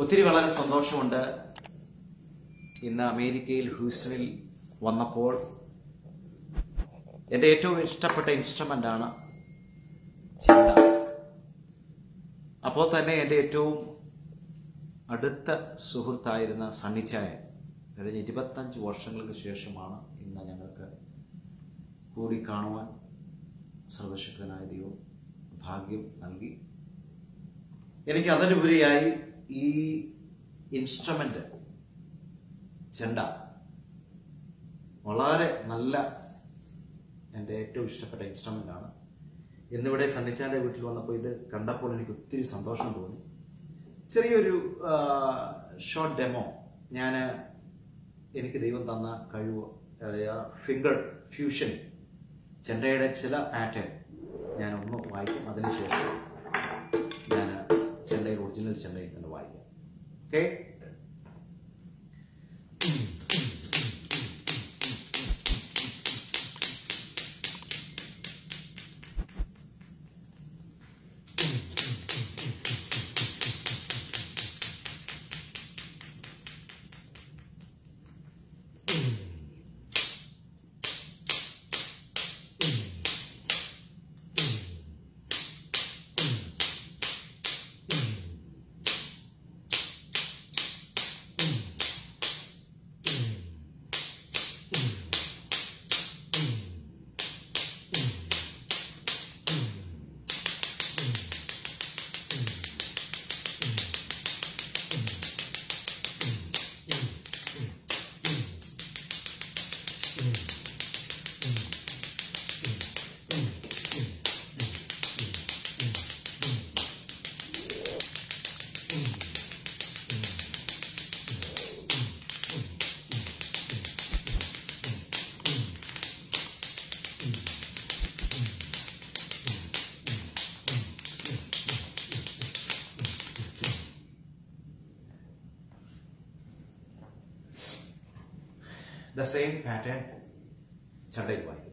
ഒത്തിരി വളരെ സന്തോഷമുണ്ട്. ഇന്ന് അമേരിക്കയിൽ ഹ്യൂസ്റ്റണിൽ വന്നപ്പോൾ എൻ്റെ ഏറ്റവും ഇഷ്ടപ്പെട്ട ഇൻസ്ട്രുമെന്റ് ആണ് ചിന്ത. അപ്പോൾ തന്നെ എൻ്റെ ഏറ്റവും അടുത്ത സുഹൃത്തായിരുന്ന സണ്ണിച്ചായൻ കഴിഞ്ഞ 25 വർഷങ്ങൾക്ക് ശേഷമാണ് ഇന്ന് ഞങ്ങൾക്ക് കൂടി കാണുവാൻ സർവശക്തനായ ദൈവം ഭാഗ്യം നൽകി. എനിക്ക് അതിലുപരിയായി ഈ ഇൻസ്ട്രുമെന്റ് ചെണ്ട വളരെ നല്ല എൻ്റെ ഏറ്റവും ഇഷ്ടപ്പെട്ട ഇൻസ്ട്രുമെന്റ് ആണ്. ഇന്നിവിടെ സണ്ണിച്ചാന്റെ വീട്ടിൽ വന്നപ്പോൾ ഇത് കണ്ടപ്പോൾ എനിക്ക് ഒത്തിരി സന്തോഷം തോന്നി. ചെറിയൊരു ഷോർട്ട് ഡെമോ എനിക്ക് ദൈവം തന്ന കഴിവ് ഫിംഗർ ഫ്യൂഷൻ ചെണ്ടയുടെ ചില പാറ്റേൺ ഞാൻ ഒന്ന് വായിക്കും. അതിനുശേഷം ഞാൻ ചെണ്ടയിൽ ഒറിജിനൽ ചെണ്ടയിൽ തന്നെ വായിക്കാം. ഓക്കെ, the same pattern ചെണ്ടയിൽ വായിക്കും.